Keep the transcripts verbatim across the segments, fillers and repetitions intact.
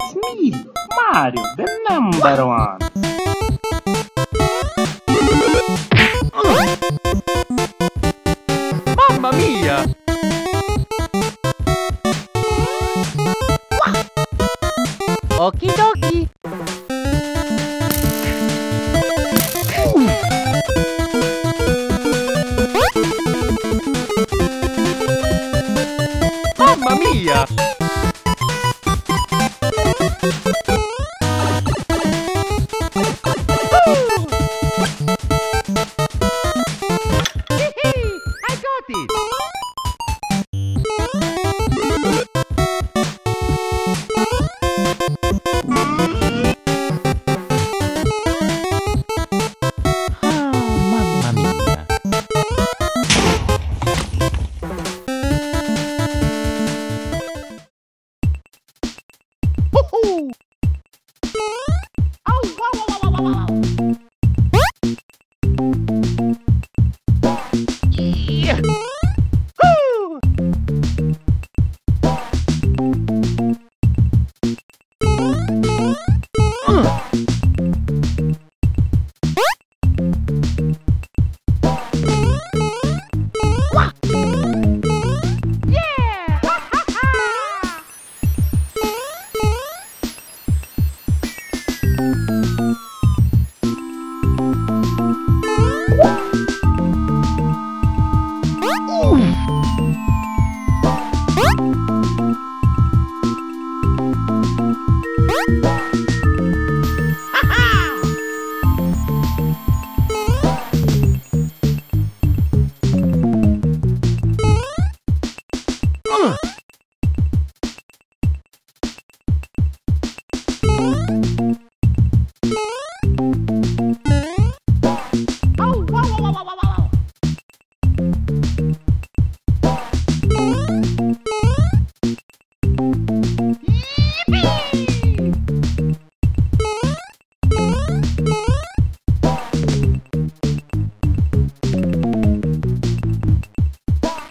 It's me, Mario, the number one. Mamma mia! Okidoki! Mamma mia! I got it! Mamma mia! Woohoo! Oh, wow, wow, wow, wow, wow. Yeah. Woo! Uh. Wah. Yeah! Ha, ha, ha.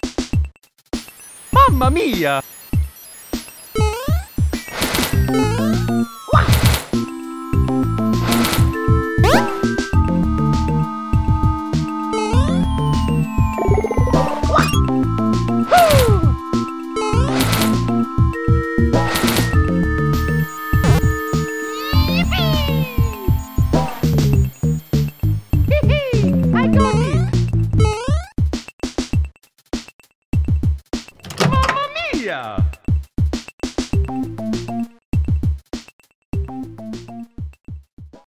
Mamma mia!